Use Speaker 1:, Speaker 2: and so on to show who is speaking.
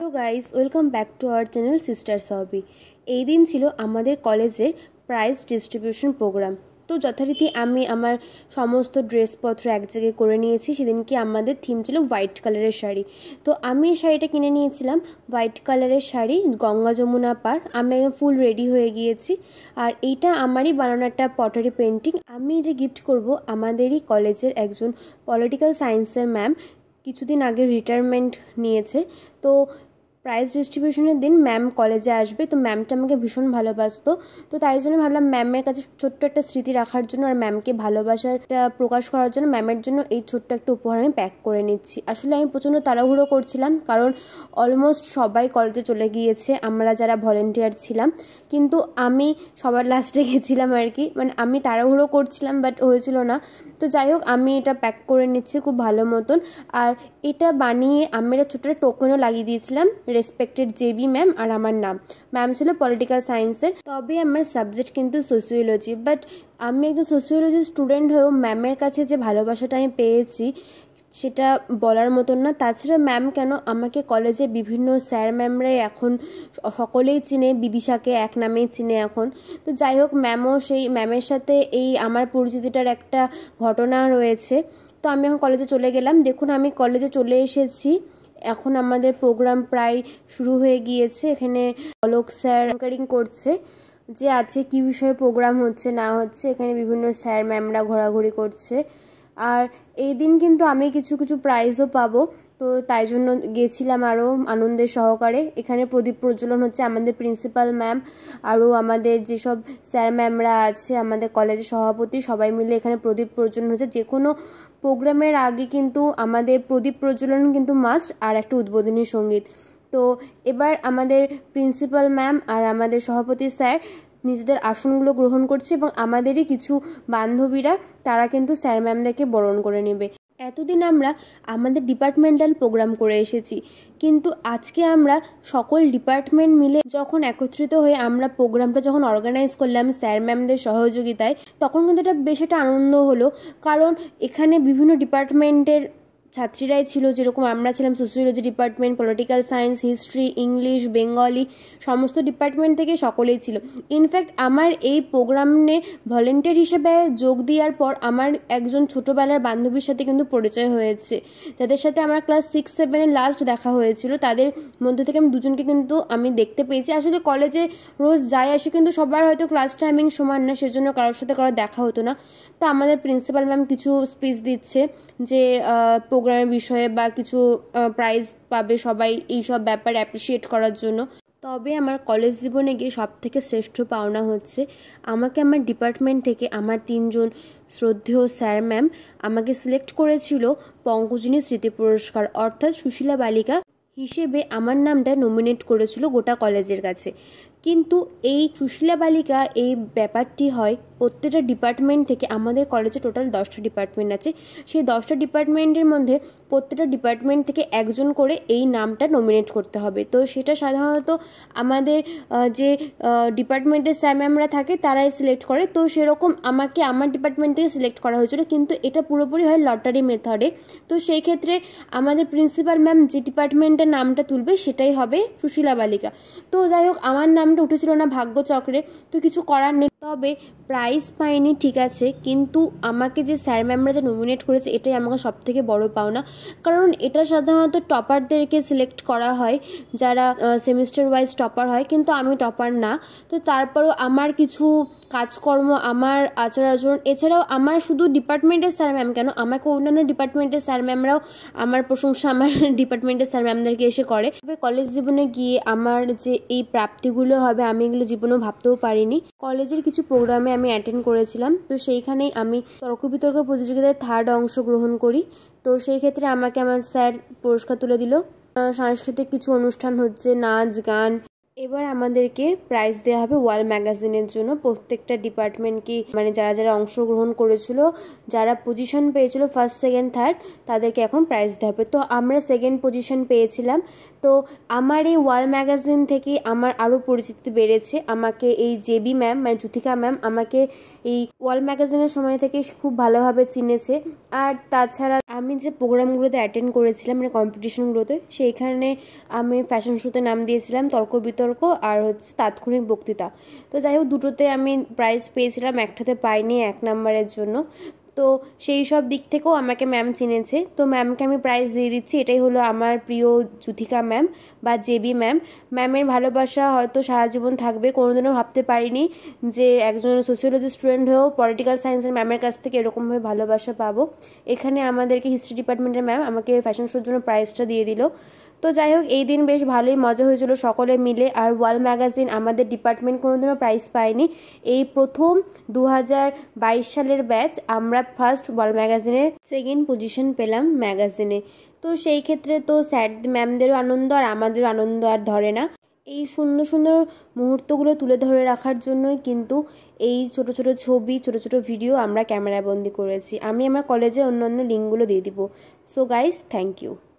Speaker 1: Hello guys, welcome back to our channel sisters hobby. এই দিন ছিল আমাদের কলেজের প্রাইজ ডিস্ট্রিবিউশন প্রোগ্রাম। তো যথারীতি আমি আমার সমস্ত ড্রেসপত্র এক জায়গায় করে নিয়েছি। সেদিনকে আমাদের থিম ছিল হোয়াইট কালারের শাড়ি। তো আমি এই শাড়িটা কিনে নিয়েছিলাম, হোয়াইট কালারের শাড়ি, গঙ্গা যমুনা পার। আমি একদম ফুল রেডি হয়ে গিয়েছি। আর এইটা আমারই বানানো একটা পটারি পেন্টিং। আমি যে গিফট করব আমাদেরই কলেজের একজন পলিটিক্যাল সায়েন্সের ম্যাম, কিছুদিন আগে রিটায়ারমেন্ট নিয়েছে। তো প্রাইজ ডিস্ট্রিবিউশনের দিন ম্যাম কলেজে আসবে। তো ম্যামটা আমাকে ভীষণ ভালোবাসতো। তো তাই জন্য ভাবলাম ম্যামের কাছে ছোট্ট একটা স্মৃতি রাখার জন্য আর ম্যামকে ভালোবাসাটা প্রকাশ করার জন্য ম্যামের জন্য এই ছোট্ট একটা উপহার আমি প্যাক করে নিচ্ছি। আসলে আমি প্রচণ্ড তাড়াহুড়ো করছিলাম, কারণ অলমোস্ট সবাই কলেজে চলে গিয়েছে, আমরা যারা ভলেন্টিয়ার ছিলাম। কিন্তু আমি সবার লাস্টে গেছিলাম আর কি, মানে আমি তাড়াহুড়ো করছিলাম, বাট হয়েছিল না। তো যাই হোক, আমি এটা প্যাক করে নিচ্ছি খুব ভালো মতন। আর এটা বানিয়ে আমি একটা ছোট্ট টোকেনও লাগিয়ে দিয়েছিলাম, রেসপেক্টেড জেবি ম্যাম, আর আমার নাম। ম্যাম ছিল পলিটিক্যাল সায়েন্সের, তবে আমার সাবজেক্ট কিন্তু সোশিওলজি। বাট আমি একজন সোশিওলজি স্টুডেন্ট হয়েও ম্যামের কাছে যে ভালোবাসাটা আমি পেয়েছি সেটা বলার মতন না। তাছাড়া ম্যাম কেন, আমাকে কলেজে বিভিন্ন স্যার ম্যামরাই এখন সকলেই চিনে, বিদিশাকে এক নামেই চিনে এখন। তো যাই হোক, সেই ম্যামের সাথে এই আমার পরিচিতিটার একটা ঘটনা রয়েছে। তো আমি এখন কলেজে চলে গেলাম। দেখুন, আমি কলেজে চলে এসেছি। এখন আমাদের প্রোগ্রাম প্রায় শুরু হয়ে গিয়েছে। এখানে অলোক স্যার অ্যাঙ্কারিং করছে যে আছে কি বিষয়ে প্রোগ্রাম হচ্ছে না হচ্ছে। এখানে বিভিন্ন স্যার ম্যামরা ঘোরাঘুরি করছে। আর এই দিন কিন্তু আমি কিছু কিছু প্রাইজও পাবো, তো তাই জন্য গেছিলাম আরও আনন্দের সহকারে। এখানে প্রদীপ প্রজ্বলন হচ্ছে, আমাদের প্রিন্সিপাল ম্যাম আরও আমাদের যেসব স্যার ম্যামরা আছে, আমাদের কলেজের সভাপতি, সবাই মিলে এখানে প্রদীপ প্রজ্বলন হচ্ছে। যে কোনো প্রোগ্রামের আগে কিন্তু আমাদের প্রদীপ প্রজ্বলন কিন্তু মাস্ট, আর একটা উদ্বোধনী সঙ্গীত। তো এবার আমাদের প্রিন্সিপাল ম্যাম আর আমাদের সভাপতি স্যার নিজেদের আসনগুলো গ্রহণ করছে, এবং আমাদেরই কিছু বান্ধবীরা তারা কিন্তু স্যার ম্যামদেরকে বরণ করে নেবে। এতদিন আমরা আমাদের ডিপার্টমেন্টাল প্রোগ্রাম করে এসেছি, কিন্তু আজকে আমরা সকল ডিপার্টমেন্ট মিলে যখন একত্রিত হয়ে আমরা প্রোগ্রামটা যখন অর্গানাইজ করলাম স্যার ম্যামদের সহযোগিতায়, তখন কিন্তু এটা বেশ একটা আনন্দ হলো। কারণ এখানে বিভিন্ন ডিপার্টমেন্টের ছাত্রীরাই ছিল, যেরকম আমরা ছিলাম sociology department, political science, history, English, Bengali, সমস্ত ডিপার্টমেন্ট থেকে সকলেই ছিল। ইনফ্যাক্ট আমার এই প্রোগ্রামে ভলেন্টিয়ার হিসেবে যোগ দেওয়ার পর আমার একজন ছোটোবেলার বান্ধবীর সাথে কিন্তু পরিচয় হয়েছে, যাদের সাথে আমার ক্লাস 6-7 লাস্ট দেখা হয়েছিল। তাদের মধ্যে থেকে আমি দুজনকে কিন্তু আমি দেখতে পেয়েছি। আসলে কলেজে রোজ যাই আসি, কিন্তু সবার হয়তো ক্লাস টাইমিং সমান না, সেজন্য কারোর সাথে কারোর দেখা হতো না। তো আমাদের প্রিন্সিপাল ম্যাম কিছু স্পিচ দিচ্ছে যে প্রোগ্রামের বিষয়ে বা কিছু প্রাইজ পাবে সবাই, এইসব ব্যাপারে অ্যাপ্রিসিয়েট করার জন্য। তবে আমার কলেজ জীবনে গিয়ে সব থেকে শ্রেষ্ঠ পাওনা হচ্ছে, আমাকে আমার ডিপার্টমেন্ট থেকে আমার 3জন শ্রদ্ধেয় স্যার ম্যাম আমাকে সিলেক্ট করেছিল পঙ্কজিনী স্মৃতি পুরস্কার, অর্থাৎ সুশীলা বালিকা হিসেবে আমার নামটা নমিনেট করেছিল গোটা কলেজের কাছে। কিন্তু এই সুশীলা বালিকা এই ব্যাপারটি হয় প্রত্যেকটা ডিপার্টমেন্ট থেকে। আমাদের কলেজে টোটাল 10টা ডিপার্টমেন্ট আছে, সেই 10টা ডিপার্টমেন্টের মধ্যে প্রত্যেকটা ডিপার্টমেন্ট থেকে একজন করে এই নামটা নমিনেট করতে হবে। তো সেটা সাধারণত আমাদের যে ডিপার্টমেন্টের স্যার ম্যামরা থাকে তারাই সিলেক্ট করে। তো সেরকম আমাকে আমার ডিপার্টমেন্ট থেকে সিলেক্ট করা হয়েছিল, কিন্তু এটা পুরোপুরি হয় লটারি মেথডে। তো সেই ক্ষেত্রে আমাদের প্রিন্সিপাল ম্যাম যে ডিপার্টমেন্টের নামটা তুলবে সেটাই হবে সুশীলা বালিকা। তো যাই হোক, আমার নামটা উঠেছিল না ভাগ্যচক্রে, তো কিছু করার নেই। তবে প্রাইজ পাইনি ঠিক আছে, কিন্তু আমাকে যে স্যার ম্যামরা যে নমিনেট করেছে এটাই আমাকে সব থেকে বড় পাওনা। কারণ এটা সাধারণত টপারদেরকে সিলেক্ট করা হয়, যারা সেমিস্টার ওয়াইজ টপার হয়, কিন্তু আমি টপার না। তো তারপরেও আমার কিছু কাজকর্ম, আমার আচার আচরণ, এছাড়াও আমার শুধু ডিপার্টমেন্টের স্যার ম্যাম কেন, আমাকে অন্যান্য ডিপার্টমেন্টের স্যার ম্যামরাও আমার প্রশংসা আমার ডিপার্টমেন্টের স্যার ম্যামদেরকে এসে করে। তবে কলেজ জীবনে গিয়ে আমার যে এই প্রাপ্তিগুলো হবে আমি এগুলো জীবনেও ভাবতেও পারিনি। কলেজের কিছু প্রোগ্রামে আমি অ্যাটেন্ড করেছিলাম, তো সেইখানেই আমি তর্ক বিতর্ক প্রতিযোগিতায় 3rd অংশগ্রহণ করি। তো সেই ক্ষেত্রে আমাকে আমার স্যার পুরস্কার তুলে দিল। সাংস্কৃতিক কিছু অনুষ্ঠান হচ্ছে, নাচ গান। এবার আমাদেরকে প্রাইজ দেওয়া হবে ওয়াল ম্যাগাজিনের জন্য। প্রত্যেকটা ডিপার্টমেন্টকে, মানে যারা যারা অংশগ্রহণ করেছিল, যারা পজিশন পেয়েছিল 1st, 2nd, 3rd, তাদেরকে এখন প্রাইজ দেওয়া হবে। তো আমরা 2nd পজিশন পেয়েছিলাম, তো আমার এই ওয়াল ম্যাগাজিন থেকে আমার আরও পরিচিতি বেড়েছে। আমাকে এই জেবি ম্যাম মানে যুথিকা ম্যাম আমাকে এই ওয়াল ম্যাগাজিনের সময় থেকে খুব ভালোভাবে চিনেছে। আর তাছাড়া আমি যে প্রোগ্রামগুলোতে অ্যাটেন্ড করেছিলাম মানে কম্পিটিশনগুলোতে, সেইখানে আমি ফ্যাশন শোতে নাম দিয়েছিলাম, তর্ক বিতর্ক আর তাৎক্ষণিক বক্তৃতা। তো যাই হোক, দুটোতে আমি প্রাইজ পেয়েছিলাম, একটাতে পাইনি 1 নম্বরের জন্য। তো সেই সব দিক থেকেও আমাকে ম্যাম চিনেছে। তো ম্যামকে আমি প্রাইজ দিয়ে দিচ্ছি। এটাই হলো আমার প্রিয় যুথিকা ম্যাম বা জেবি ম্যাম। ম্যামের ভালোবাসা হয়তো সারা জীবন থাকবে। কোনোদিনও ভাবতে পারিনি যে একজন সোশিওলজি স্টুডেন্ট হয়েও পলিটিক্যাল সায়েন্সের ম্যামের কাছ থেকে এরকমভাবে ভালোবাসা পাবো। এখানে আমাদেরকে হিস্ট্রি ডিপার্টমেন্টের ম্যাম আমাকে ফ্যাশন শোর জন্য প্রাইজটা দিয়ে দিল। তো যাই হোক, এই দিন বেশ ভালোই মজা হয়েছিল সকলে মিলে। আর ওয়াল ম্যাগাজিন আমাদের ডিপার্টমেন্ট কোনোদিনও প্রাইজ পায়নি। এই প্রথম 2022 সালের ব্যাচ আমরা ফার্স্ট ওয়াল ম্যাগাজিনে 2nd পজিশন পেলাম ম্যাগাজিনে। তো সেই ক্ষেত্রে তো স্যার ম্যামদেরও আনন্দ আর আমাদেরও আনন্দ আর ধরে না। এই সুন্দর সুন্দর মুহূর্তগুলো তুলে ধরে রাখার জন্যই কিন্তু এই ছোট ছোট ছবি, ছোট ছোট ভিডিও আমরা ক্যামেরাবন্দি করেছি। আমি আমার কলেজে অন্যান্য লিঙ্কগুলো দিয়ে দিব। So guys, thank you.